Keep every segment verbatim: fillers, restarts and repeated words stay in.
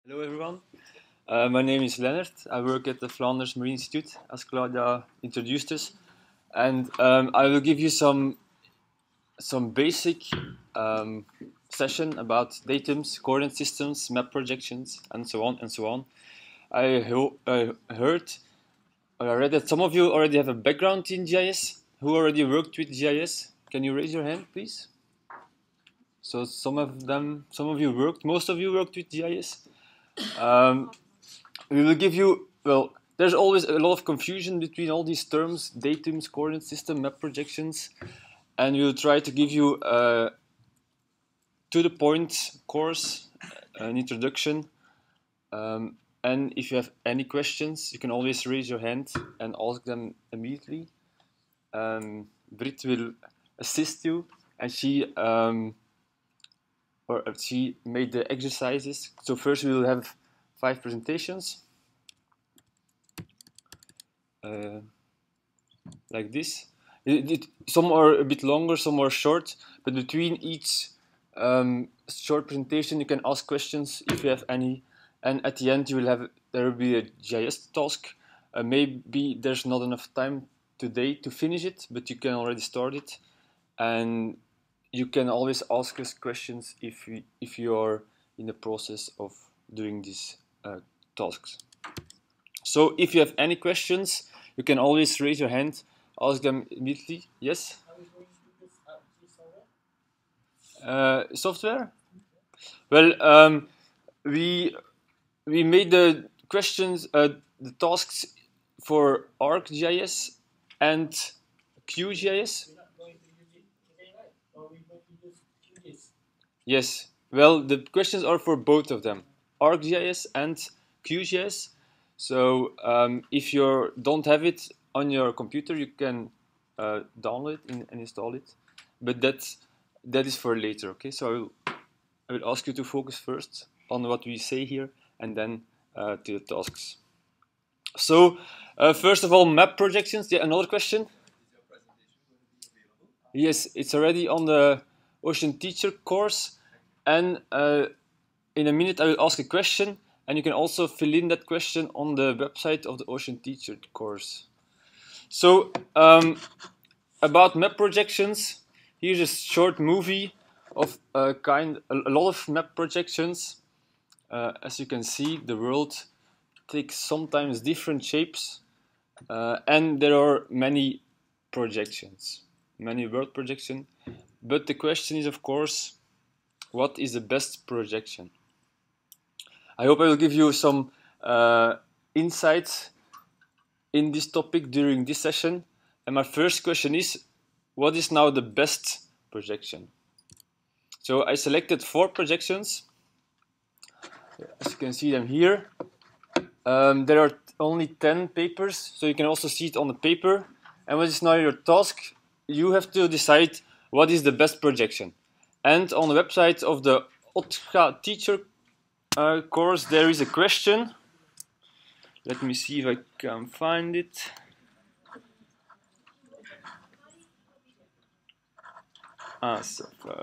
Hello everyone, uh, my name is Leonard. I work at the Flanders Marine Institute, as Claudia introduced us, and um, I will give you some some basic um, session about datums, coordinate systems, map projections, and so on and so on. I ho uh, heard or I read that some of you already have a background in G I S. Who already worked with G I S? Can you raise your hand, please? So some of them, some of you worked, most of you worked with G I S. Um, we will give you, well, there's always a lot of confusion between all these terms, datums, coordinate system, map projections, and we'll try to give you a to-the-point course, an introduction, um, and if you have any questions, you can always raise your hand and ask them immediately. Um, Brit will assist you, and she um, or she made the exercises. So first we will have five presentations, uh, like this. It, it, some are a bit longer, some are short, but between each um, short presentation you can ask questions if you have any, and at the end you will have there will be a G I S task. Uh, maybe there's not enough time today to finish it, but you can already start it, and you can always ask us questions if you, if you are in the process of doing these uh, tasks. So if you have any questions, you can always raise your hand, ask them immediately. Yes? Uh, software? Well, um, we we made the questions, uh, the tasks for ArcGIS and QGIS. Yes, well, the questions are for both of them, ArcGIS and QGIS. So um, if you don't have it on your computer, you can uh, download it and install it. But that's, that is for later, okay? So I will, I will ask you to focus first on what we say here and then uh, to the tasks. So uh, first of all, map projections. Yeah, another question? Yes, it's already on the Ocean Teacher course. And uh, in a minute I will ask a question, and you can also fill in that question on the website of the Ocean Teacher course. So um, about map projections, here's a short movie of a kind, a lot of map projections. Uh, as you can see, the world takes sometimes different shapes, uh, and there are many projections, many world projections. But the question is, of course, what is the best projection? I hope I will give you some uh, insights in this topic during this session. And my first question is, what is now the best projection? So I selected four projections. As you can see them here. Um, there are only ten papers, so you can also see it on the paper. And what is now your task? You have to decide what is the best projection. And on the website of the O T G A teacher uh, course, there is a question. Let me see if I can find it. Ah, so uh,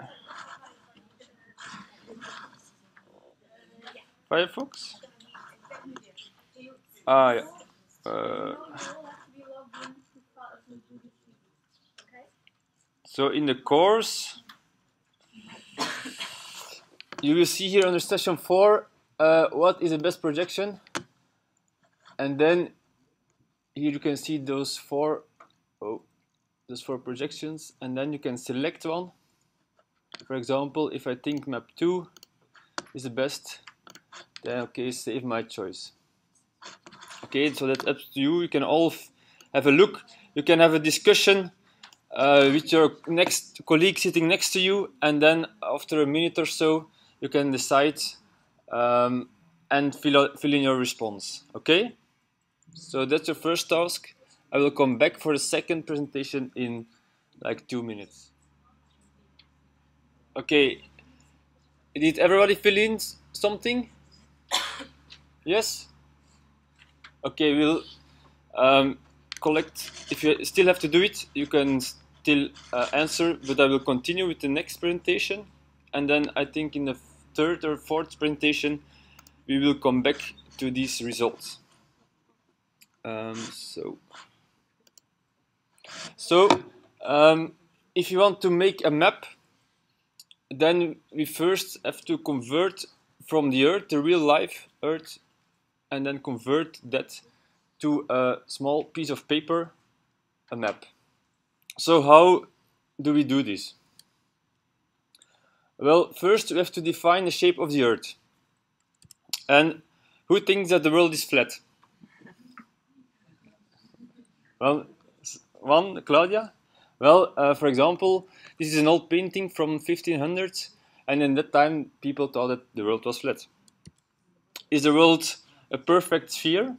Firefox? Ah, yeah. Uh, so in the course, you will see here under session four, uh, what is the best projection? And then here you can see those four, oh, those four projections, and then you can select one. For example, if I think map two is the best, then okay, save my choice. Okay, so that's up to you. You can all have a look. You can have a discussion uh, with your next colleague sitting next to you, and then after a minute or so, you can decide um, and fill, out, fill in your response, okay? So that's your first task. I will come back for the second presentation in like two minutes. Okay, did everybody fill in something? Yes? Okay, we'll um, collect, if you still have to do it, you can still uh, answer, but I will continue with the next presentation. And then I think in the third or fourth presentation, we will come back to these results. Um, so, so um, if you want to make a map, then we first have to convert from the Earth, the real life Earth, and then convert that to a small piece of paper, a map. So how do we do this? Well, first we have to define the shape of the Earth. And who thinks that the world is flat? Well, one, Claudia? Well, uh, for example, this is an old painting from fifteen hundreds, and in that time people thought that the world was flat. Is the world a perfect sphere?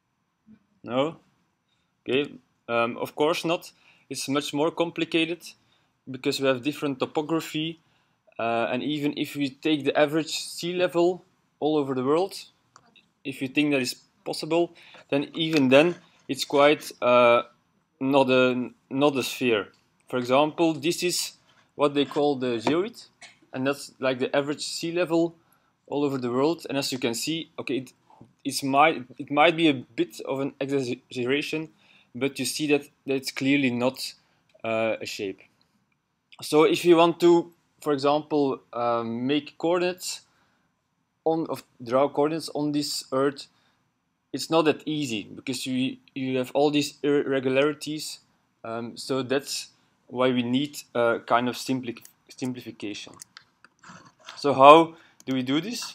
No. Okay, um, of course not. It's much more complicated because we have different topography, uh, and even if we take the average sea level all over the world, if you think that is possible, then even then it's quite uh, not a not a sphere. For example, this is what they call the geoid, and that's like the average sea level all over the world. And as you can see, okay, it it's might it might be a bit of an exaggeration, but you see that, that it's clearly not uh, a shape. So if you want to, for example, um, make coordinates on of draw coordinates on this Earth, it's not that easy because you you have all these irregularities. Um, so that's why we need a kind of simpli simplification. So how do we do this?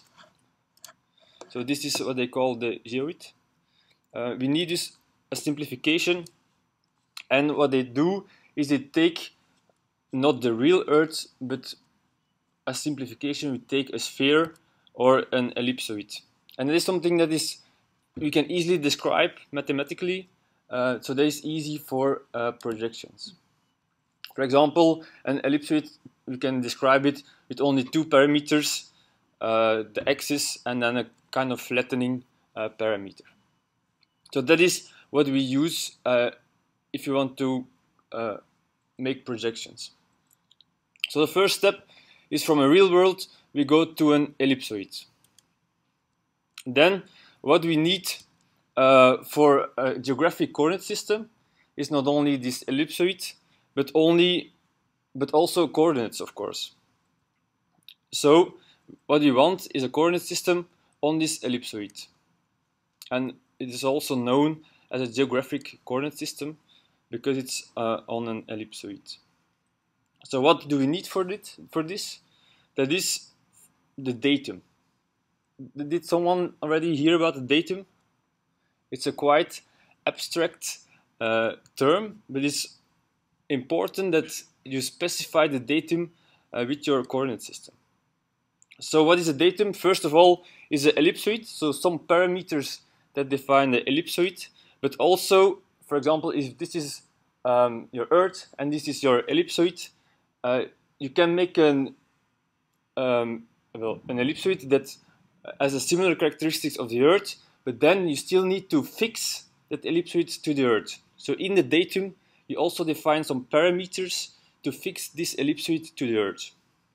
So this is what they call the geoid. Uh, we need this a simplification, and what they do is they take not the real Earth, but a simplification. We take a sphere or an ellipsoid, and it is something that is we can easily describe mathematically. Uh, so that is easy for uh, projections. For example, an ellipsoid, we can describe it with only two parameters, uh, the axis and then a kind of flattening uh, parameter. So that is what we use uh, if you want to uh, make projections. So the first step is from a real world, we go to an ellipsoid. Then what we need uh, for a geographic coordinate system is not only this ellipsoid, but only, but also coordinates, of course. So what we want is a coordinate system on this ellipsoid, and it is also known as a geographic coordinate system because it's uh, on an ellipsoid. So what do we need for it? For this, that is the datum. Did someone already hear about the datum? It's a quite abstract uh, term, but it's important that you specify the datum uh, with your coordinate system. So what is a datum? First of all, is an ellipsoid, so some parameters that define the ellipsoid, but also, for example, if this is um, your Earth and this is your ellipsoid, uh, you can make an, um, well, an ellipsoid that has a similar characteristics of the Earth, but then you still need to fix that ellipsoid to the Earth. So in the datum, you also define some parameters to fix this ellipsoid to the Earth.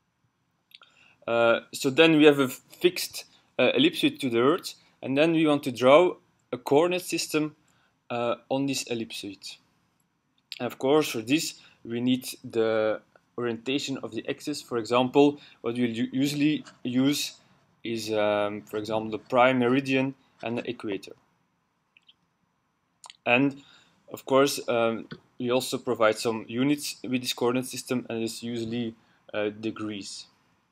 Uh, so then we have a fixed uh, ellipsoid to the Earth, and then we want to draw a coordinate system uh, on this ellipsoid. And of course, for this, we need the orientation of the axis. For example, what we usually use is, um, for example, the prime meridian and the equator. And of course, um, we also provide some units with this coordinate system, and it's usually uh, degrees.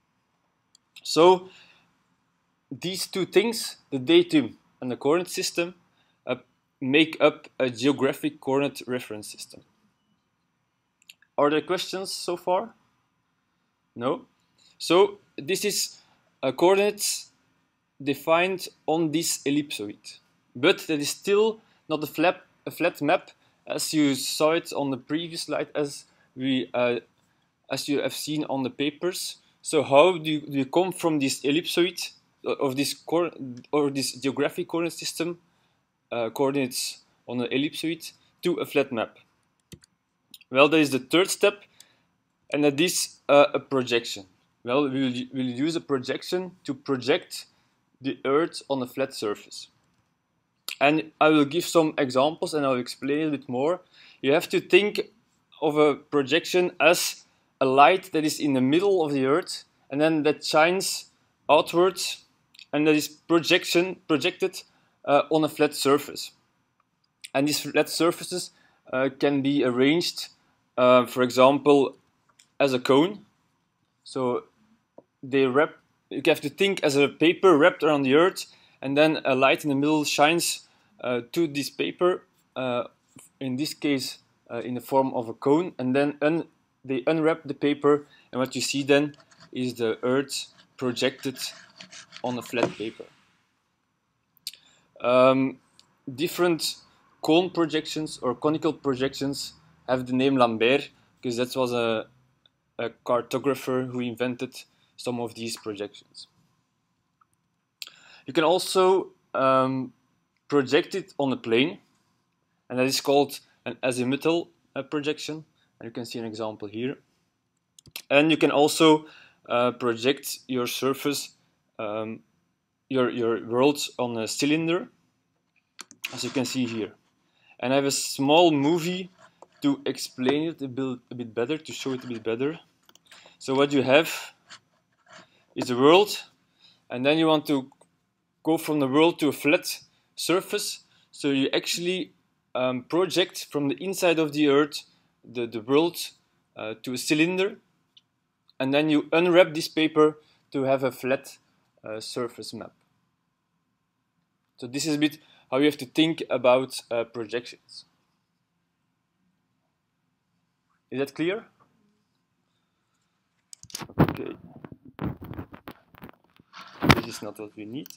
So these two things, the datum and the coordinate system, uh, make up a geographic coordinate reference system. Are there questions so far? No? So this is a coordinates defined on this ellipsoid, but that is still not a flat, a flat map as you saw it on the previous slide, as we uh, as you have seen on the papers. So how do you, do you come from this ellipsoid of this core or this geographic coordinate system uh, coordinates on an ellipsoid to a flat map? Well, there is the third step, and that is uh, a projection. Well, we will we'll use a projection to project the Earth on a flat surface. And I will give some examples and I'll explain a bit more. You have to think of a projection as a light that is in the middle of the Earth and then that shines outwards and that is projection projected uh, on a flat surface. And these flat surfaces uh, can be arranged, uh, for example, as a cone. So they wrap, you have to think as a paper wrapped around the Earth, and then a light in the middle shines uh, to this paper, uh, in this case uh, in the form of a cone, and then un they unwrap the paper, and what you see then is the Earth projected on a flat paper. Um, different cone projections or conical projections have the name Lambert, because that was a, a cartographer who invented some of these projections. You can also um, project it on a plane, and that is called an azimuthal uh, projection, and you can see an example here. And you can also uh, project your surface, um, your, your world on a cylinder, as you can see here. And I have a small movie to explain it a bit, a bit better, to show it a bit better. So what you have is a world, and then you want to go from the world to a flat surface. So you actually um, project from the inside of the Earth the, the world uh, to a cylinder, and then you unwrap this paper to have a flat uh, surface map. So this is a bit how you have to think about uh, projections. Is that clear? Okay. This is not what we need.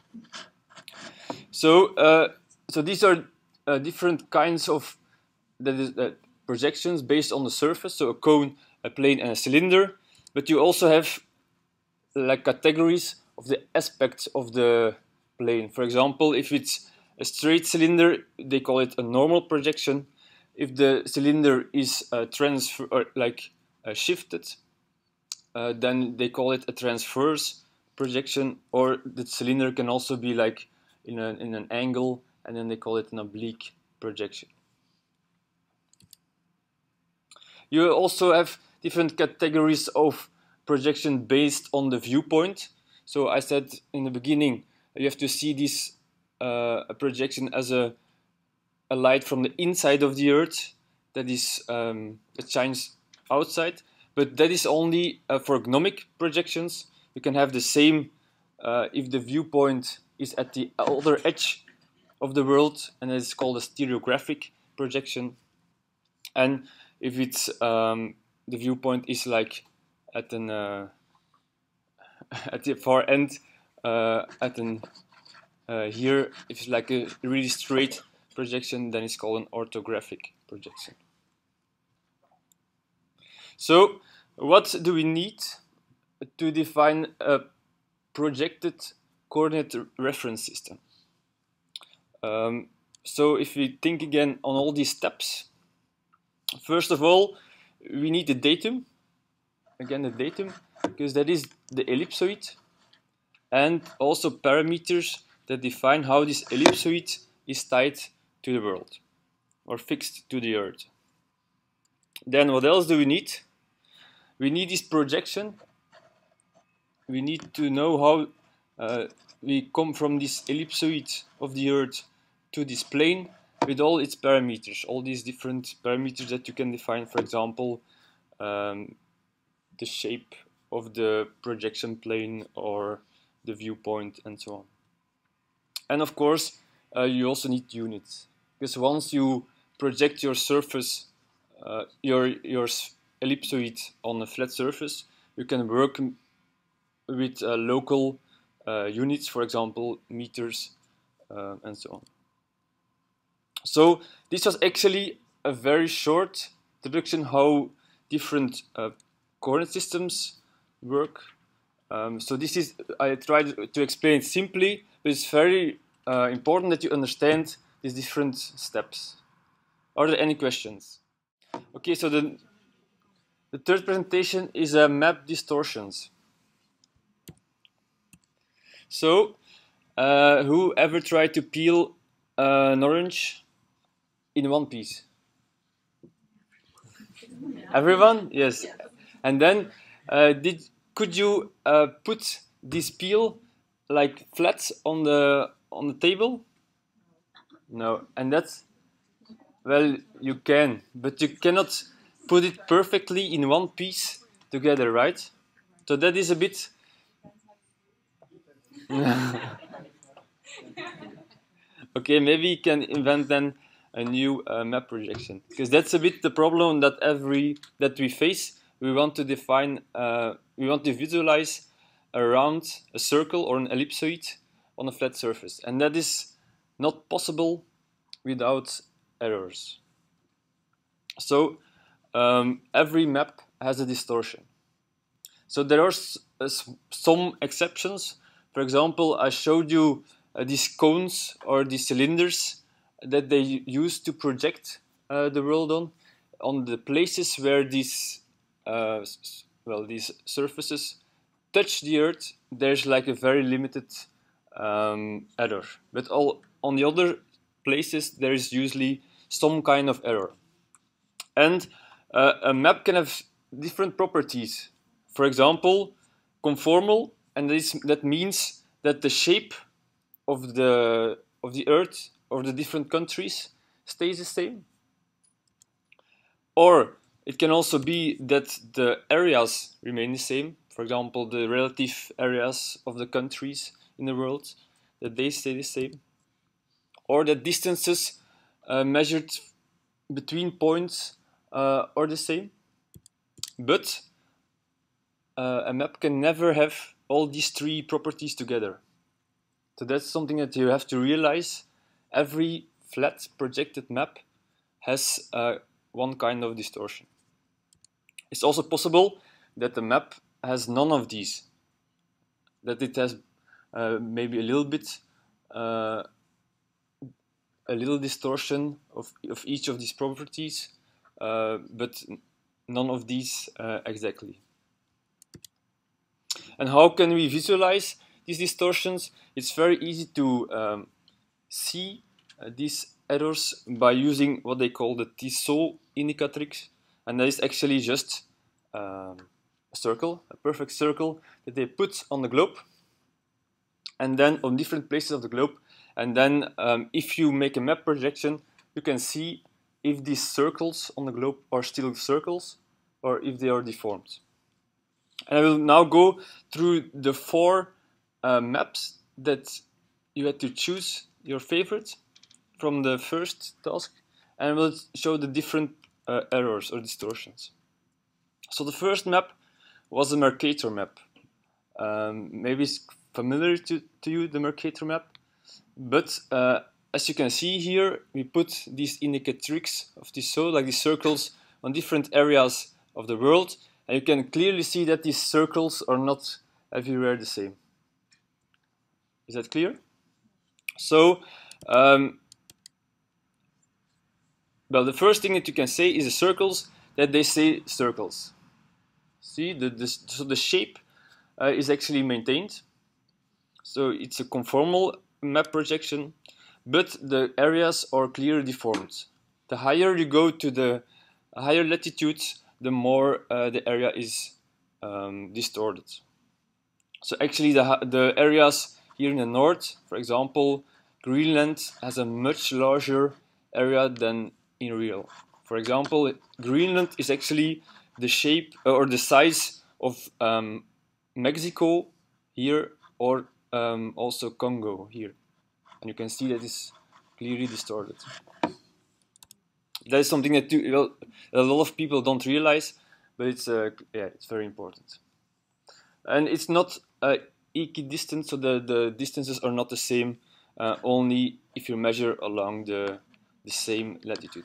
So, uh, so these are uh, different kinds of that is, uh, projections based on the surface. So a cone, a plane, and a cylinder. But you also have like categories of the aspects of the plane. For example, if it's a straight cylinder, they call it a normal projection. If the cylinder is uh, transfer or like uh, shifted, uh, then they call it a transverse projection. Or the cylinder can also be like in, a, in an angle, and then they call it an oblique projection. You also have different categories of projection based on the viewpoint. So I said in the beginning, you have to see this uh, a projection as a, a light from the inside of the Earth that is um, that shines outside. But that is only uh, for gnomic projections. You can have the same uh, if the viewpoint is at the other edge of the world, and it's called a stereographic projection. And if it's um, the viewpoint is like at an uh, at the far end, uh, at an uh, here, if it's like a really straight projection, then it's called an orthographic projection. So, what do we need to define a projected coordinate reference system? Um, so, if we think again on all these steps, first of all, we need the datum. Again, the datum, because that is the ellipsoid, and also parameters that define how this ellipsoid is tied to the world or fixed to the Earth. Then what else do we need? We need this projection. We need to know how uh, we come from this ellipsoid of the Earth to this plane with all its parameters, all these different parameters that you can define, for example, um, the shape of the projection plane or the viewpoint and so on. And of course, uh, you also need units, because once you project your surface, uh, your, your ellipsoid on a flat surface, you can work with uh, local uh, units, for example, meters uh, and so on. So this was actually a very short introduction how different uh, coordinate systems work. Um, so this is, I tried to explain it simply, but it's very uh, important that you understand these different steps. Are there any questions? Okay, so the, the third presentation is uh, map distortions. So uh, who ever tried to peel uh, an orange in one piece? Everyone? Yes. And then, uh, did could you uh, put this peel like flat on the on the table? No. And that's, well, you can, but you cannot put it perfectly in one piece together, right? So that is a bit. Okay, maybe you can invent then a new uh, map projection, because that's a bit the problem that every that we face. We want to define, uh, we want to visualize around a circle or an ellipsoid on a flat surface, and that is not possible without errors. So um, every map has a distortion. So there are some exceptions. For example, I showed you uh, these cones or these cylinders that they use to project uh, the world on. On the places where these, uh, well, these surfaces touch the Earth, there's like a very limited um, error. But all on the other places, there is usually some kind of error. And uh, a map can have different properties. For example, conformal, and this, that means that the shape of the of the Earth or the different countries stays the same. Or it can also be that the areas remain the same. For example, the relative areas of the countries in the world, that they stay the same. Or that distances uh, measured between points uh, are the same. But uh, a map can never have all these three properties together. So that's something that you have to realize. Every flat projected map has uh, one kind of distortion. It's also possible that the map has none of these. That it has uh, maybe a little bit, uh, a little distortion of, of each of these properties, uh, but none of these uh, exactly. And how can we visualize these distortions? It's very easy to um, see uh, these errors by using what they call the Tissot indicatrix, and that is actually just um, a circle, a perfect circle that they put on the globe, and then on different places of the globe. And then um, if you make a map projection, you can see if these circles on the globe are still circles or if they are deformed. And I will now go through the four uh, maps that you had to choose your favorite from the first task, and I will show the different uh, errors or distortions. So the first map was the Mercator map. Um, maybe it's familiar to, to you, the Mercator map, but uh, as you can see here, we put these indicatrix of Tissot, like these circles, on different areas of the world, and you can clearly see that these circles are not everywhere the same. Is that clear? So, um, well, the first thing that you can say is the circles, that they say circles. See, the, the, so the shape uh, is actually maintained. So it's a conformal map projection, but the areas are clearly deformed. The higher you go to the higher latitudes, the more uh, the area is um, distorted. So actually the, the areas here in the north, for example, Greenland has a much larger area than in real. For example, Greenland is actually the shape or the size of um, Mexico here, or um, also Congo here. And you can see that it's clearly distorted. That is something that you, well, a lot of people don't realize, but it's uh, yeah, it's very important. And it's not uh, equidistant, so the, the distances are not the same, uh, only if you measure along the, the same latitude.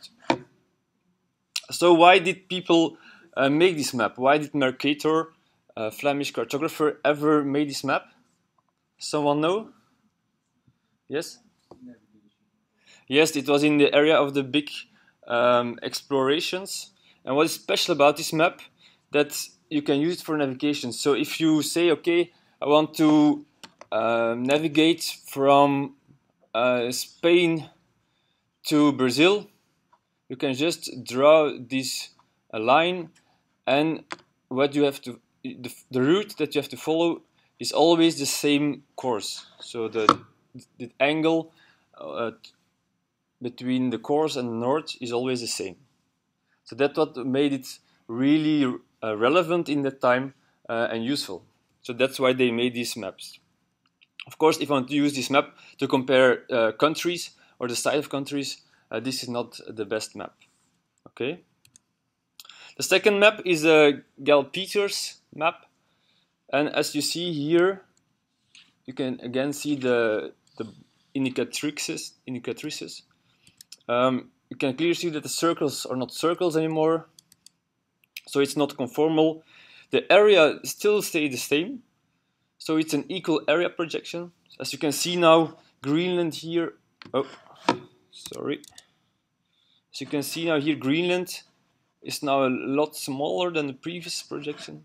So why did people uh, make this map? Why did Mercator, a Flemish cartographer, ever make this map? Someone know? Yes? Yes, it was in the area of the big um, explorations. And what is special about this map? That you can use it for navigation. So if you say, okay, I want to uh, navigate from uh, Spain to Brazil, you can just draw this uh, line, and what you have to the, the route that you have to follow is always the same course. So the the angle uh, between the course and the north is always the same. So that's what made it really uh, relevant in that time uh, and useful. So that's why they made these maps. Of course, if you want to use this map to compare uh, countries or the size of countries, uh, this is not the best map. Okay. The second map is a Gal-Peters map, and as you see here, you can again see the the indicatrices. indicatrices. Um, you can clearly see that the circles are not circles anymore, so it's not conformal. The area still stays the same, so it's an equal area projection. As you can see now, Greenland here. Oh, sorry. As you can see now here, Greenland is now a lot smaller than the previous projection.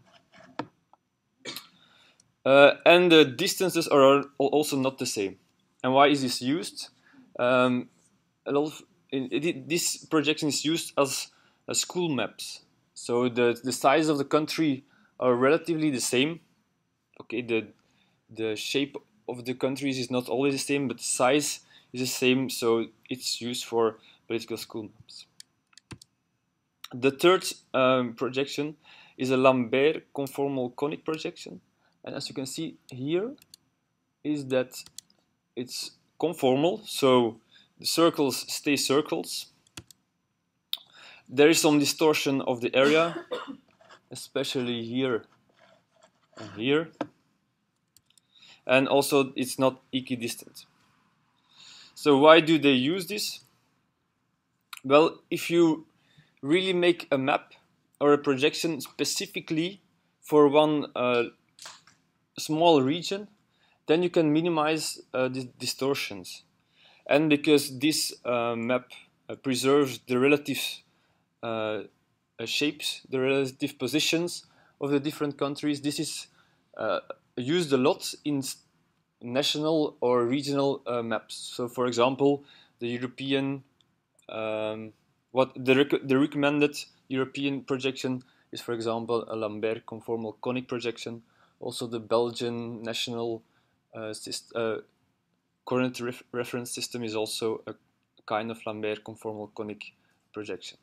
Uh, and the distances are also not the same. And why is this used? Um, a lot of in, it, this projection is used as uh, school maps. So the the size of the country are relatively the same. Okay, the the shape of the countries is not always the same, but the size is the same. So it's used for political school maps. The third um, projection is a Lambert conformal conic projection, and as you can see here, is that it's conformal, so the circles stay circles. There is some distortion of the area, especially here and here, and also it's not equidistant. So why do they use this? Well, if you really make a map or a projection specifically for one uh, small region, then you can minimize uh, the distortions. And because this uh, map uh, preserves the relative uh, uh, shapes, the relative positions of the different countries, this is uh, used a lot in national or regional uh, maps. So, for example, the European um, What the, rec the recommended European projection is, for example, a Lambert conformal conic projection. Also, the Belgian national uh, uh, current ref reference system is also a kind of Lambert conformal conic projection.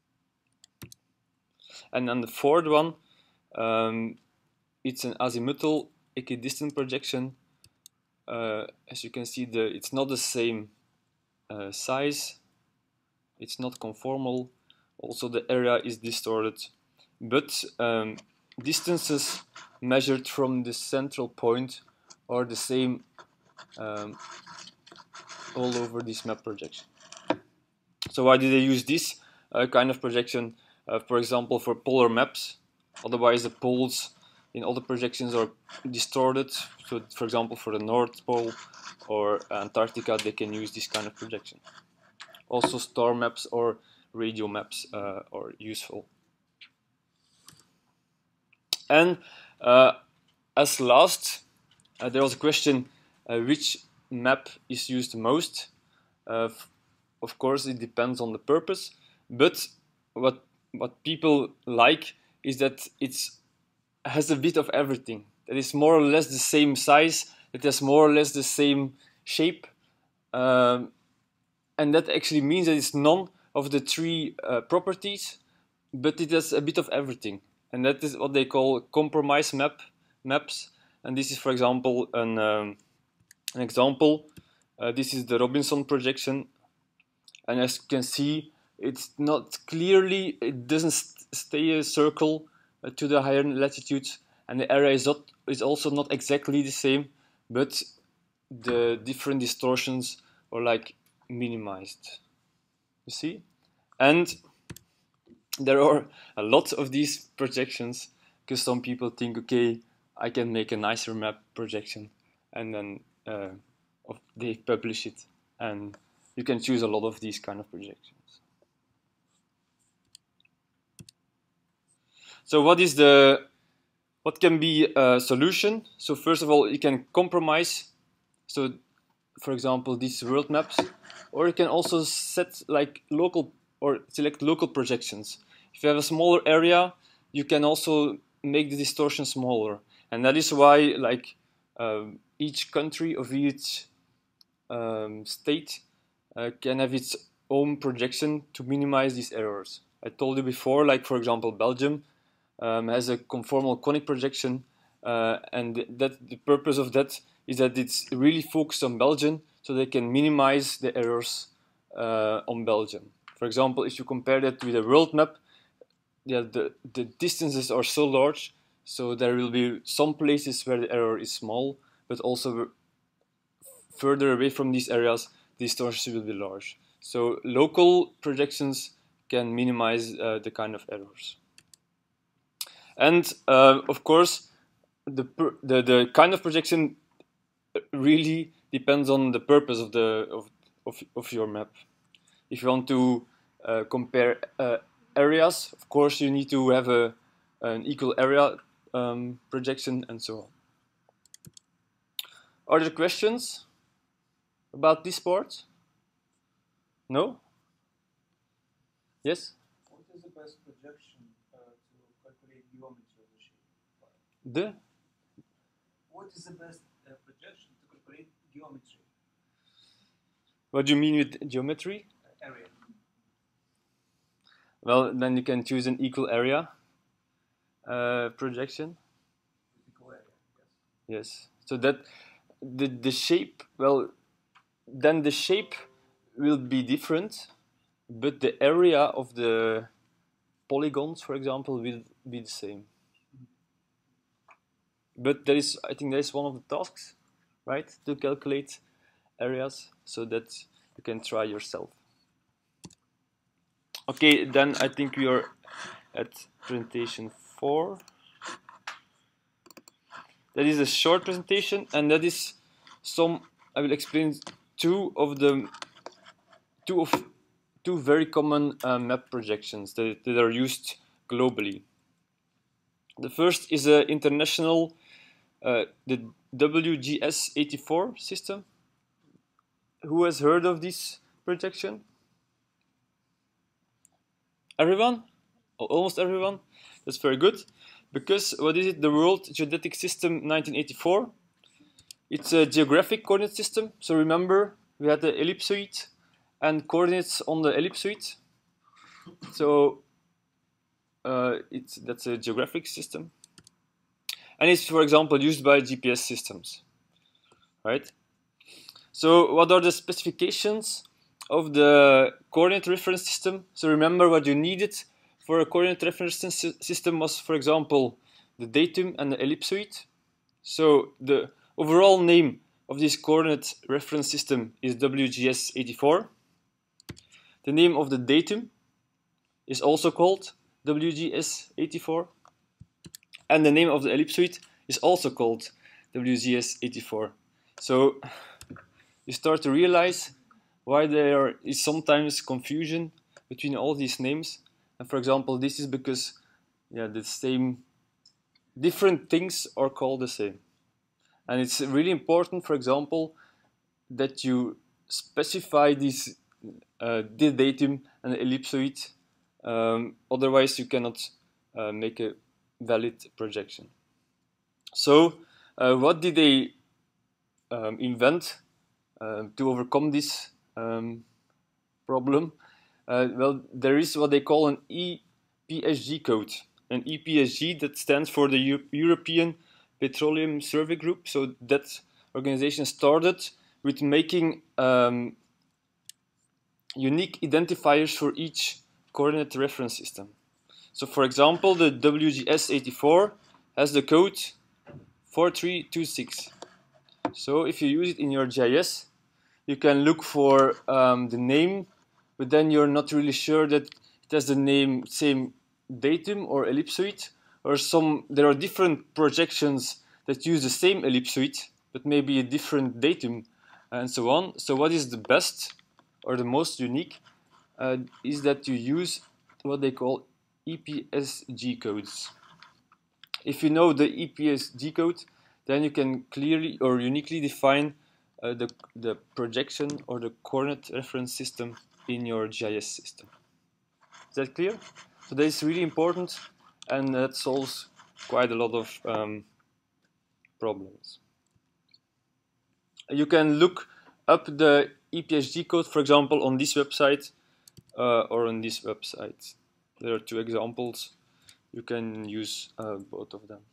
And then the fourth one, um, it's an azimuthal equidistant projection. Uh, as you can see, the it's not the same uh, size. It's not conformal. Also, the area is distorted, but um, distances measured from the central point are the same um, all over this map projection. So why do they use this uh, kind of projection? Uh, for example, for polar maps. Otherwise, the poles in other projections are distorted. So, for example, for the North Pole or Antarctica, they can use this kind of projection. Also, star maps or radio maps uh, are useful. And uh, as last, uh, there was a question, uh, which map is used most? Uh, of course, it depends on the purpose, but what, what people like is that it has a bit of everything. That is more or less the same size, it has more or less the same shape, um, and that actually means that it's none of the three uh, properties, but it has a bit of everything. And that is what they call compromise map maps. And this is, for example, an, um, an example. Uh, this is the Robinson projection. And as you can see, it's not clearly, it doesn't st stay a circle uh, to the higher latitudes. And the area is, not, is also not exactly the same, but the different distortions are like minimized. You see? And there are a lot of these projections because some people think, okay, I can make a nicer map projection, and then uh, they publish it, and you can choose a lot of these kind of projections. So what is the What can be a solution? So first of all, you can compromise. So, for example, these world maps, or you can also set like local or select local projections. If you have a smaller area, you can also make the distortion smaller, and that is why like um, each country of each um, state uh, can have its own projection to minimize these errors. I told you before, like for example, Belgium um, has a conformal conic projection, uh, and that the purpose of that is that it's really focused on Belgium, so they can minimize the errors uh, on Belgium. For example, if you compare that with a world map, yeah, the, the distances are so large, so there will be some places where the error is small, but also further away from these areas, the distortion will be large. So local projections can minimize uh, the kind of errors. And uh, of course, the, the the kind of projection really depends on the purpose of the of of, of your map. If you want to uh, compare uh, areas, of course you need to have a an equal area um, projection and so on. Are there questions about this part? No? Yes? What is the best projection uh, to calculate geometry of the shape? The? What is the best uh, projection to calculate geometry? What do you mean with geometry? Uh, area. Well, then you can choose an equal area uh, projection. Equal area, yes. Yes. So that the the shape, well, then the shape will be different, but the area of the polygons, for example, will be the same. But there is, I think, that is one of the tasks, right, to calculate areas, so that you can try yourself. Okay, then I think we are at presentation four. That is a short presentation, and that is some. I will explain two of the two of two very common uh, map projections that, that are used globally. The first is an international, uh, the W G S eighty-four system. Who has heard of this projection? Everyone? Almost everyone? That's very good. Because what is it? The World Geodetic System nineteen eighty-four. It's a geographic coordinate system. So remember, we had the ellipsoid and coordinates on the ellipsoid. So uh, it's that's a geographic system, and it's, for example, used by G P S systems, right? So what are the specifications of the coordinate reference system? So remember, what you needed for a coordinate reference system was, for example, the datum and the ellipsoid. So the overall name of this coordinate reference system is W G S eighty-four. The name of the datum is also called W G S eighty-four. And the name of the ellipsoid is also called W G S eighty-four. So you start to realize why there is sometimes confusion between all these names. And for example, this is because yeah, the same different things are called the same. And it's really important, for example, that you specify this uh, the datum and the ellipsoid. Um, otherwise, you cannot uh, make a valid projection. So, uh, what did they um, invent um, to overcome this um, problem? Uh, well, there is what they call an E P S G code. An E P S G that stands for the Euro European Petroleum Survey Group. So that organization started with making um, unique identifiers for each coordinate reference system. So for example, the W G S eighty-four has the code four three two six. So if you use it in your G I S, you can look for um, the name, but then you're not really sure that it has the name, same datum or ellipsoid, or some, there are different projections that use the same ellipsoid, but maybe a different datum, and so on. So what is the best or the most unique uh, is that you use what they call E P S G codes. if you know the E P S G code, then you can clearly or uniquely define uh, the, the projection or the coordinate reference system in your G I S system. Is that clear? So that is really important, and that solves quite a lot of um, problems. You can look up the E P S G code, for example, on this website uh, or on this website. There are two examples. You can use uh, both of them.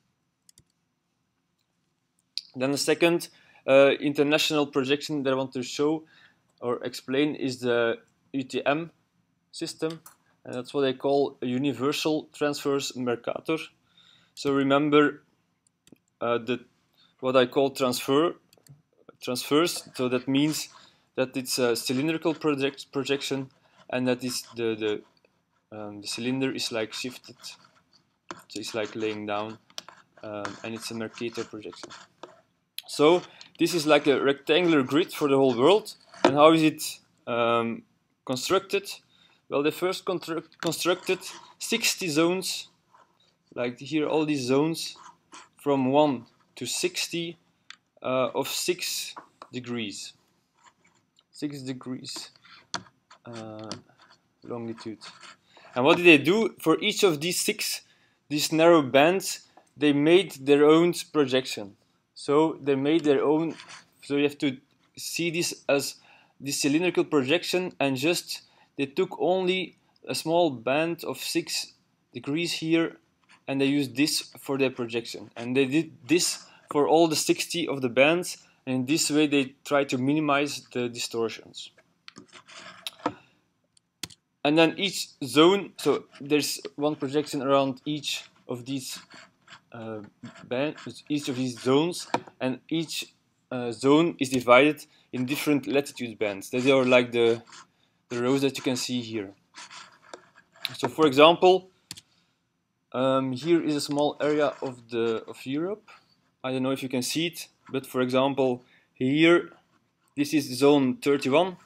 Then the second uh, international projection that I want to show or explain is the U T M system, and that's what I call a universal transverse Mercator. So remember uh, the what I call transfer transverse. So that means that it's a cylindrical project projection, and that is the the um, the cylinder is like shifted, so it's like laying down, um, and it's a Mercator projection. So this is like a rectangular grid for the whole world. And how is it um, constructed? Well, they first construct, constructed sixty zones, like here all these zones, from one to sixty uh, of six degrees. Six degrees uh, longitude. And what did they do? For each of these six, these narrow bands, they made their own projection. So they made their own, so you have to see this as this cylindrical projection, and just they took only a small band of six degrees here, and they used this for their projection. And they did this for all the sixty of the bands, and in this way they try to minimize the distortions. And then each zone, so there's one projection around each of these Uh, band, each of these zones, and each uh, zone is divided in different latitude bands. They are like the, the rows that you can see here. So for example, um, here is a small area of, the, of Europe. I don't know if you can see it, but for example, here, this is zone thirty-one,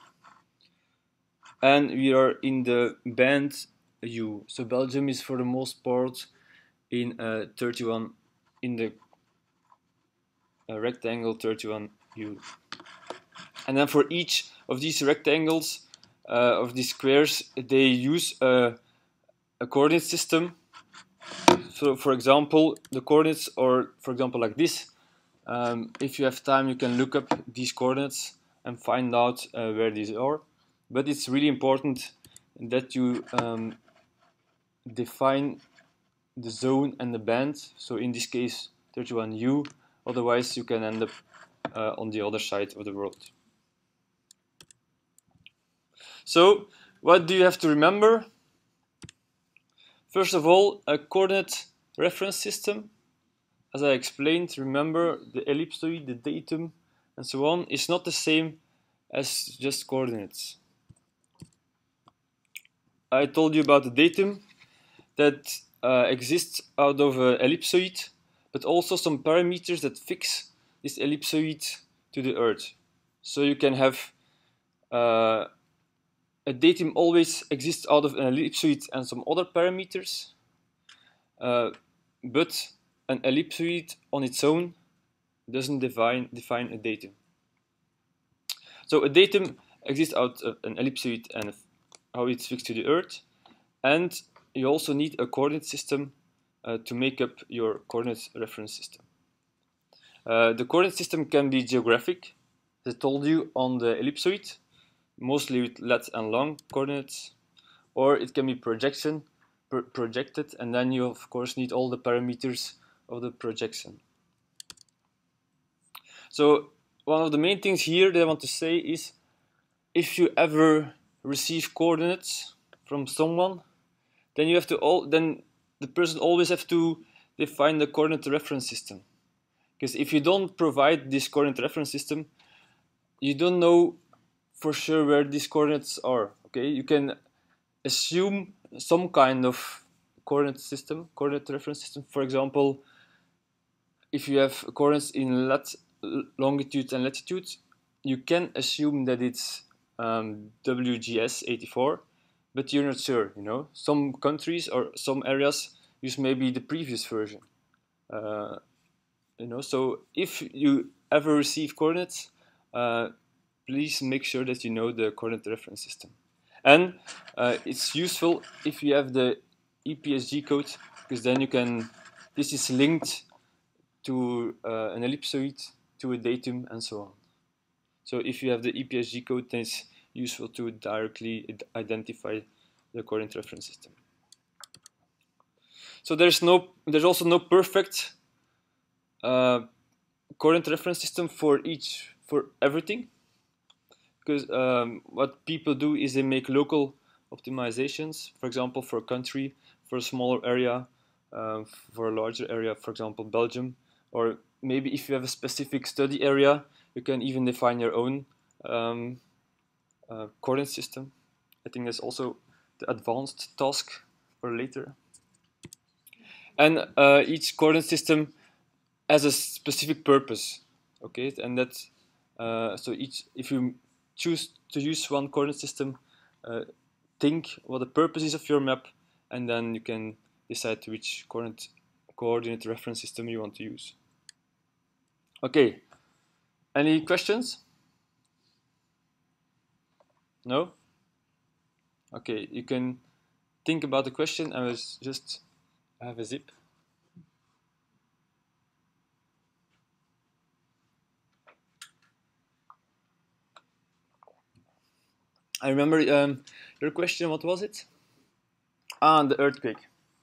and we are in the band U. So Belgium is for the most part in uh, thirty-one, in the uh, rectangle thirty-one U. And then for each of these rectangles, uh, of these squares, they use a, a coordinate system. So for example, the coordinates are, for example, like this. Um, if you have time, you can look up these coordinates and find out uh, where these are. But it's really important that you um, define the zone and the band, so in this case thirty-one U, otherwise you can end up uh, on the other side of the world. So what do you have to remember? First of all, a coordinate reference system, as I explained, remember the ellipsoid, the datum, and so on, is not the same as just coordinates. I told you about the datum, that Uh, exists out of an ellipsoid, but also some parameters that fix this ellipsoid to the Earth. So you can have uh, a datum always exists out of an ellipsoid and some other parameters, uh, but an ellipsoid on its own doesn't define, define a datum. So a datum exists out of an ellipsoid and how it's fixed to the Earth, and you also need a coordinate system uh, to make up your coordinate reference system. Uh, the coordinate system can be geographic, as I told you, on the ellipsoid, mostly with lat and long coordinates, or it can be projection, pr projected, and then you of course need all the parameters of the projection. So one of the main things here that I want to say is, if you ever receive coordinates from someone, then you have to all then the person always have to define the coordinate reference system. Because if you don't provide this coordinate reference system, you don't know for sure where these coordinates are. Okay, you can assume some kind of coordinate system, coordinate reference system. For example, if you have coordinates in lat, longitude and latitude, you can assume that it's um, W G S eighty-four, but you're not sure. You know, some countries or some areas use maybe the previous version. Uh, you know, so if you ever receive coordinates, uh, please make sure that you know the coordinate reference system. And uh, it's useful if you have the E P S G code, because then you can, this is linked to uh, an ellipsoid, to a datum, and so on. So if you have the E P S G code, then it's useful to directly identify the coordinate reference system. So there's no, there's also no perfect uh, coordinate reference system for each, for everything, because um, what people do is they make local optimizations, for example, for a country, for a smaller area, uh, for a larger area, for example, Belgium, or maybe if you have a specific study area, you can even define your own um, uh, coordinate system. I think that's also the advanced task for later. And uh, each coordinate system has a specific purpose, okay? And that uh, so each, if you choose to use one coordinate system, uh, think what the purpose is of your map, and then you can decide which coordinate coordinate reference system you want to use. Okay, any questions? No? Okay, you can think about the question. I will just have a zip. I remember um, your question, what was it? Ah, the earthquake.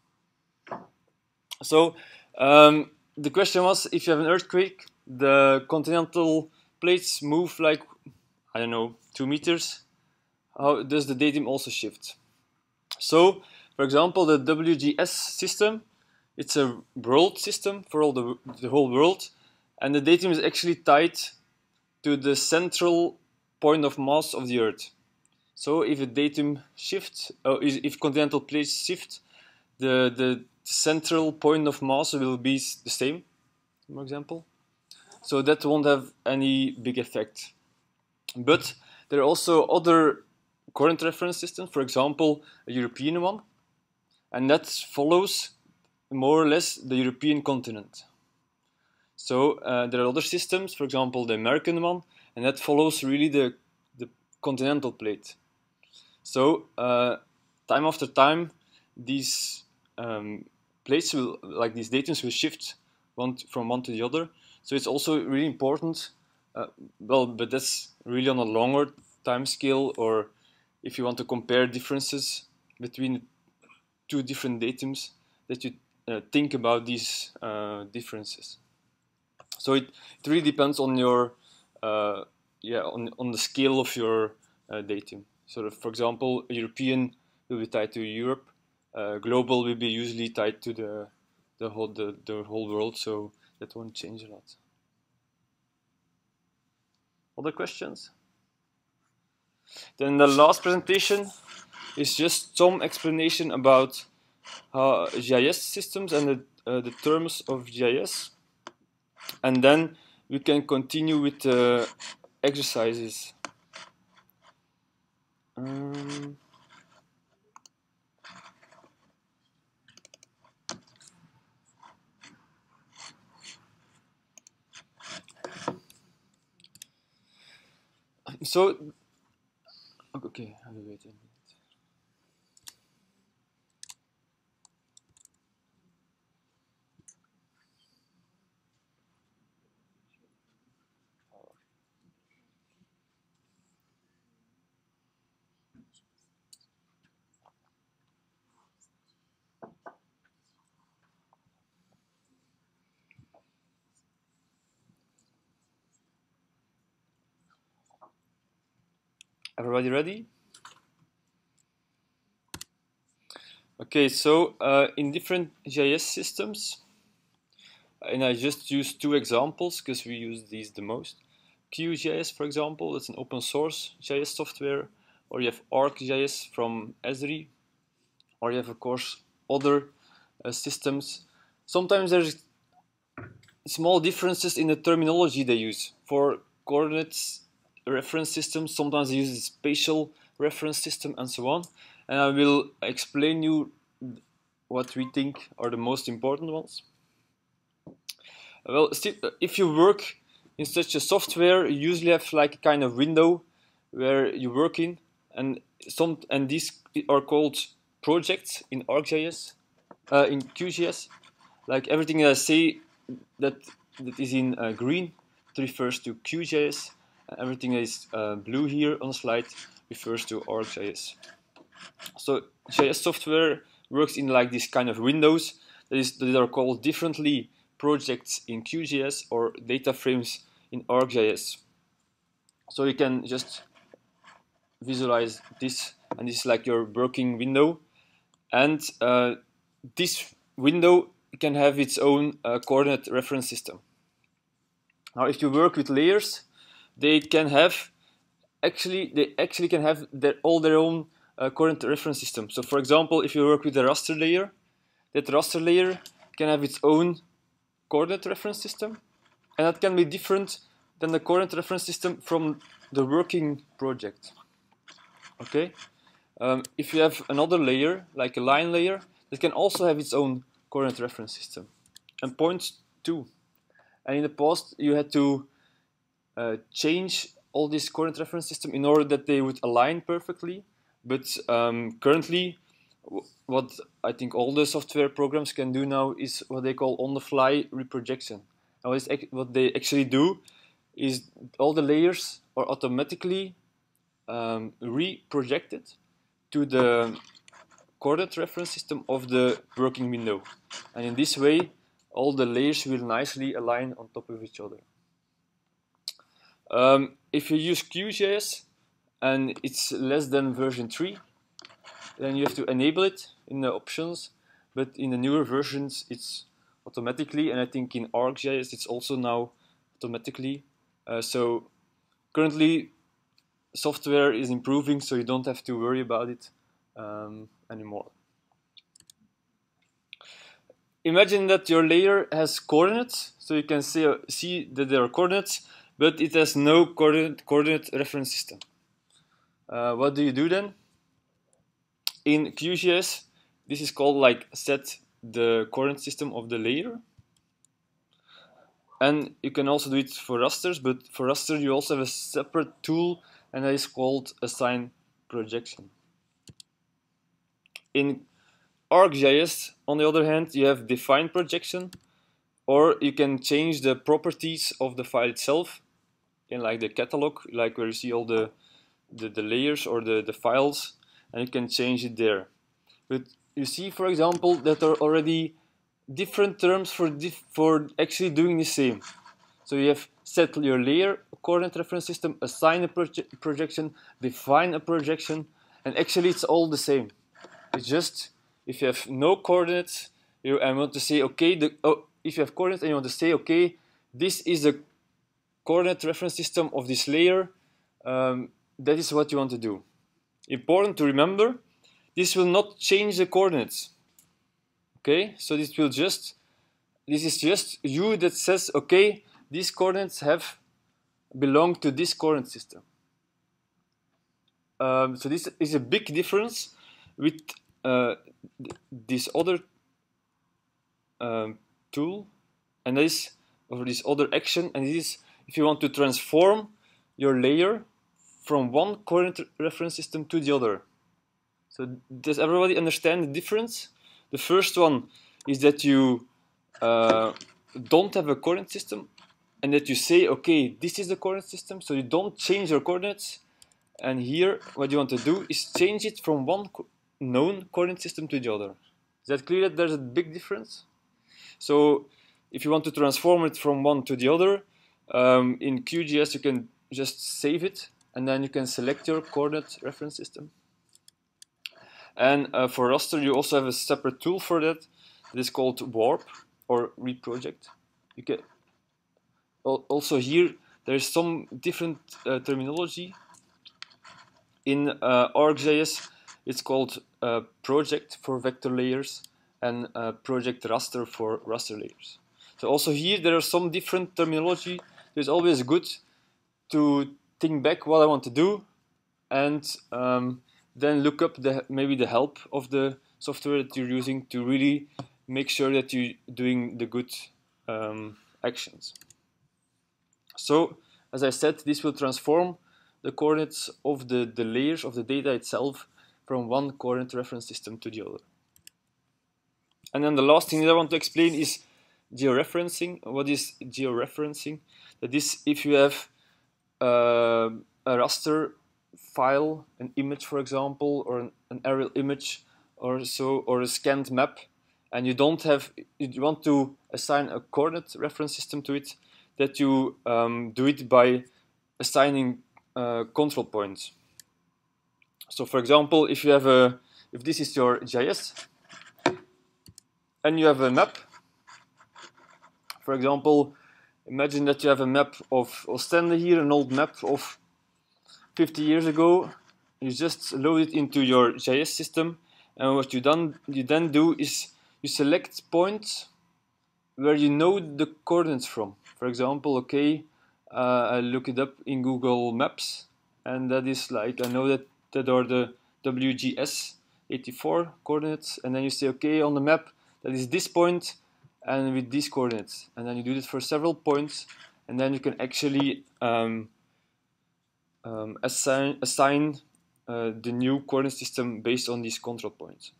So um, the question was, if you have an earthquake, the continental plates move like, I don't know, two meters. How does the datum also shift? So, for example, the W G S system, it's a world system for all the, the whole world, and the datum is actually tied to the central point of mass of the Earth. So if the datum shifts, uh, if continental plates shift, the, the central point of mass will be the same, for example. So that won't have any big effect. But there are also other coordinate reference systems, for example, a European one, and that follows more or less the European continent. So uh, there are other systems, for example, the American one, and that follows really the, the continental plate. So uh, time after time, these um, plates will, like these datums will shift one from one to the other. So it's also really important, uh, well, but that's really on a longer time scale, or if you want to compare differences between two different datums, that you uh, think about these uh, differences. So it, it really depends on your, uh, yeah, on, on the scale of your uh, datum. So, for example, European will be tied to Europe. Uh, global will be usually tied to the the whole the, the whole world. So that won't change a lot. Other questions? Then the last presentation is just some explanation about how G I S systems and the uh, the terms of G I S, and then we can continue with the exercises. Um, so, okay, I will wait a minute. Everybody ready? Okay, so uh, in different G I S systems, and I just use two examples because we use these the most. QGIS, for example, it's an open source G I S software, or you have ArcGIS from Esri, or you have, of course, other uh, systems. Sometimes there's small differences in the terminology they use. For coordinates reference systems, sometimes they use a spatial reference system and so on. And I will explain you what we think are the most important ones. Well, still, if you work in such a software, you usually have like a kind of window where you work in, and some and these are called projects in ArcGIS, uh, in Q G S. Like everything that I say that that is in uh, green, it refers to Q G I S. Everything that is uh, blue here on the slide refers to ArcGIS. So G I S software works in like this kind of windows that is that are called differently projects in Q G S or data frames in ArcGIS. So you can just visualize this, and this is like your working window, and uh, this window can have its own uh, coordinate reference system. Now, if you work with layers, they can have actually they actually can have their, all their own uh, coordinate reference system. So, for example, if you work with a raster layer, that raster layer can have its own coordinate reference system, and that can be different than the coordinate reference system from the working project. Okay, um, if you have another layer like a line layer, that can also have its own coordinate reference system, and point too. And in the past, you had to uh, change all this coordinate reference system in order that they would align perfectly. But um, currently, what I think all the software programs can do now is what they call on-the-fly reprojection. Now, what they actually do is all the layers are automatically um, reprojected to the coordinate reference system of the working window. And in this way, all the layers will nicely align on top of each other. Um, if you use Q G I S and it's less than version three, then you have to enable it in the options, but in the newer versions it's automatically, and I think in ArcGIS it's also now automatically. Uh, so currently software is improving, so you don't have to worry about it um, anymore. Imagine that your layer has coordinates, so you can see, uh, see that there are coordinates, but it has no coordinate, coordinate reference system. Uh, what do you do then? In Q G I S, this is called like set the coordinate system of the layer. And you can also do it for rasters, but for raster you also have a separate tool, and that is called assign projection. In ArcGIS, on the other hand, you have define projection, or you can change the properties of the file itself in like the catalog, like where you see all the, the, the layers or the, the files, and you can change it there. But you see, for example, that there are already different terms for, dif for actually doing the same. So you have set your layer coordinate reference system, assign a proje projection, define a projection, and actually it's all the same. It's just if you have no coordinates, you and want to say okay, the, oh, if you have coordinates and you want to say okay, this is the coordinate reference system of this layer, um, that is what you want to do. Important to remember, this will not change the coordinates. Okay, so this will just, this is just you that says, okay, these coordinates have belong to this coordinate system. Um, so this is a big difference with uh, th this other um, tool, and that is or this other action, and this is if you want to transform your layer from one coordinate reference system to the other. So does everybody understand the difference? The first one is that you uh, don't have a coordinate system, and that you say, okay, this is the coordinate system, so you don't change your coordinates. And here, what you want to do is change it from one co known coordinate system to the other. Is that clear that there's a big difference? So if you want to transform it from one to the other, um, in Q G I S you can just save it, and then you can select your coordinate reference system. And uh, for raster, you also have a separate tool for that. It is called warp or reproject. You can also here there is some different uh, terminology. In uh, ArcGIS, it's called uh, project for vector layers and uh, project raster for raster layers. So also here there are some different terminology. It's always good to think back what I want to do, and um, then look up the, maybe the help of the software that you're using to really make sure that you're doing the good um, actions. So, as I said, this will transform the coordinates of the, the layers of the data itself from one coordinate reference system to the other. And then the last thing that I want to explain is georeferencing. What is georeferencing? That is, if you have uh, a raster file, an image, for example, or an, an aerial image, or so, or a scanned map, and you don't have, you want to assign a coordinate reference system to it, that you um, do it by assigning uh, control points. So, for example, if you have a, if this is your G I S, and you have a map, for example, imagine that you have a map of Ostende here, an old map of fifty years ago. You just load it into your G I S system, and what you, done, you then do is you select points where you know the coordinates from. For example, okay, uh, I look it up in Google Maps, and that is like, I know that that are the W G S eighty-four coordinates, and then you say, okay, on the map, that is this point, and with these coordinates, and then you do this for several points, and then you can actually um, um, assign, assign uh, the new coordinate system based on these control points.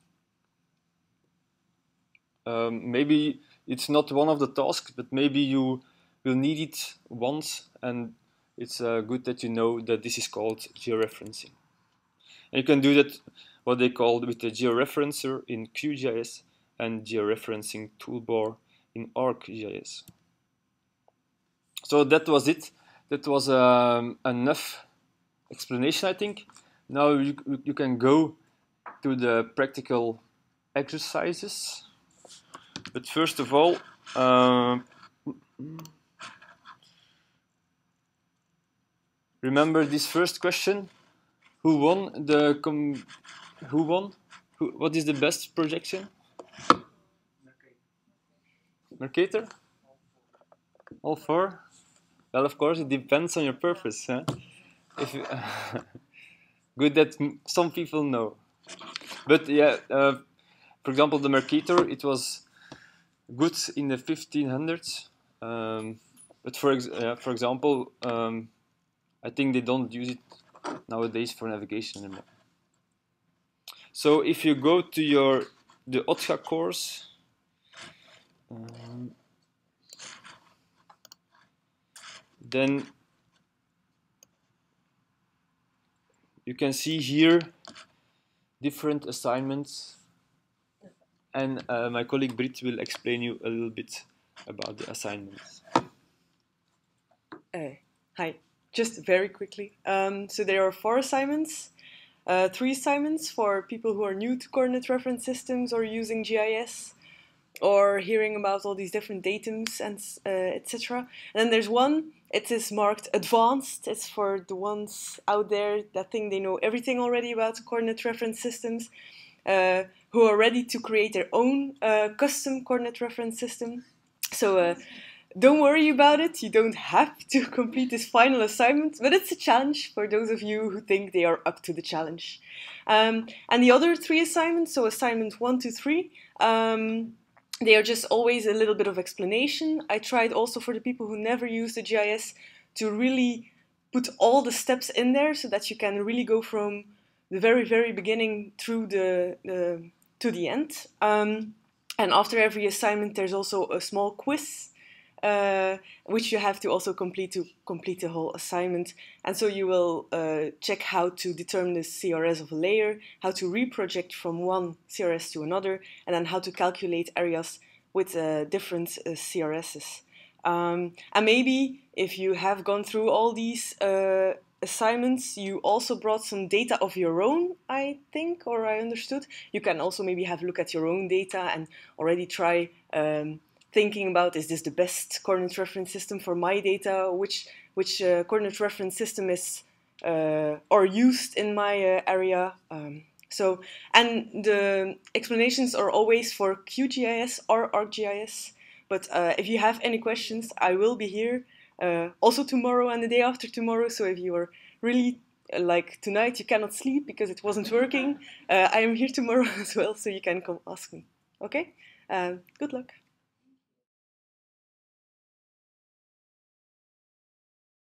Um, maybe it's not one of the tasks, but maybe you will need it once, and it's uh, good that you know that this is called georeferencing. And you can do that, what they call with the georeferencer in QGIS and georeferencing toolbar in ArcGIS. So that was it. That was um, enough explanation, I think. Now you, you can go to the practical exercises. But first of all, uh, remember this first question. Who won the com who won? Who, what is the best projection? Mercator? All four? Well, of course, it depends on your purpose. Huh? If you, good that some people know. But yeah, uh, for example, the Mercator, it was good in the fifteen hundreds. Um, but for ex uh, for example, um, I think they don't use it nowadays for navigation anymore. So if you go to your the O T G A course, um, then you can see here different assignments, and uh, my colleague Brit will explain you a little bit about the assignments. Uh, hi, just very quickly. Um, so there are four assignments. Uh, three assignments for people who are new to coordinate reference systems or using G I S or hearing about all these different datums and uh, et cetera. And then there's one, it is marked advanced. It's for the ones out there that think they know everything already about coordinate reference systems, uh, who are ready to create their own uh, custom coordinate reference system. So uh, don't worry about it, you don't have to complete this final assignment, but it's a challenge for those of you who think they are up to the challenge. Um, and the other three assignments, so assignment one, two, three, um, they are just always a little bit of explanation. I tried also for the people who never use the G I S to really put all the steps in there so that you can really go from the very, very beginning through the, the to the end. Um, and after every assignment, there's also a small quiz, Uh, which you have to also complete to complete the whole assignment. And so you will uh, check how to determine the C R S of a layer, how to reproject from one C R S to another, and then how to calculate areas with uh, different uh, C R Ss. Um, and maybe if you have gone through all these uh, assignments, you also brought some data of your own, I think, or I understood. You can also maybe have a look at your own data and already try um, thinking about, is this the best coordinate reference system for my data? Which which uh, coordinate reference system is uh, or used in my uh, area? Um, so, and the explanations are always for QGIS or ArcGIS. But uh, if you have any questions, I will be here uh, also tomorrow and the day after tomorrow. So if you are really uh, like tonight, you cannot sleep because it wasn't working, uh, I am here tomorrow as well, so you can come ask me. Okay? Uh, good luck.